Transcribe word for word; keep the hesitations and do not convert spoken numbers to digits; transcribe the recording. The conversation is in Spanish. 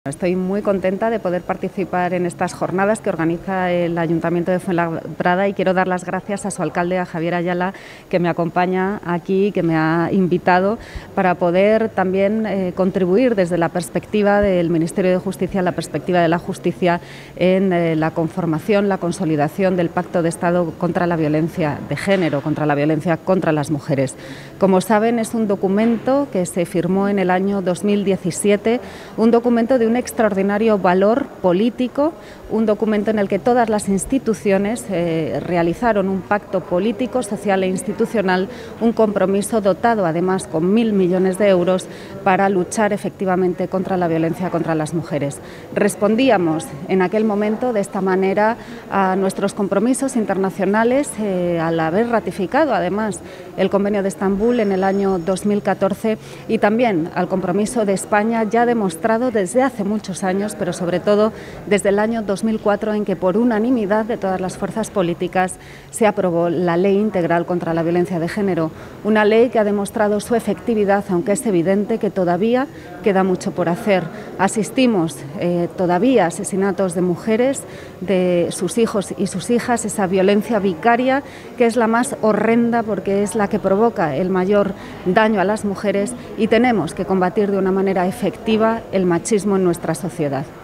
Estoy muy contenta de poder participar en estas jornadas que organiza el Ayuntamiento de Fuenlabrada y quiero dar las gracias a su alcalde, a Javier Ayala, que me acompaña aquí, que me ha invitado para poder también eh, contribuir desde la perspectiva del Ministerio de Justicia, la perspectiva de la justicia en eh, la conformación, la consolidación del Pacto de Estado contra la violencia de género, contra la violencia contra las mujeres. Como saben, es un documento que se firmó en el año dos mil diecisiete, un documento de un extraordinario valor político, un documento en el que todas las instituciones eh, realizaron un pacto político, social e institucional, un compromiso dotado además con mil millones de euros para luchar efectivamente contra la violencia contra las mujeres. Respondíamos en aquel momento de esta manera a nuestros compromisos internacionales eh, al haber ratificado además el Convenio de Estambul en el año dos mil catorce y también al compromiso de España ya demostrado desde hace muchos años, pero sobre todo desde el año dos mil cuatro, en que por unanimidad de todas las fuerzas políticas se aprobó la Ley Integral contra la Violencia de Género, una ley que ha demostrado su efectividad, aunque es evidente que todavía queda mucho por hacer. Asistimos eh, todavía a asesinatos de mujeres, de sus hijos y sus hijas, esa violencia vicaria que es la más horrenda porque es la que provoca el mayor daño a las mujeres y tenemos que combatir de una manera efectiva el machismo en nuestra sociedad.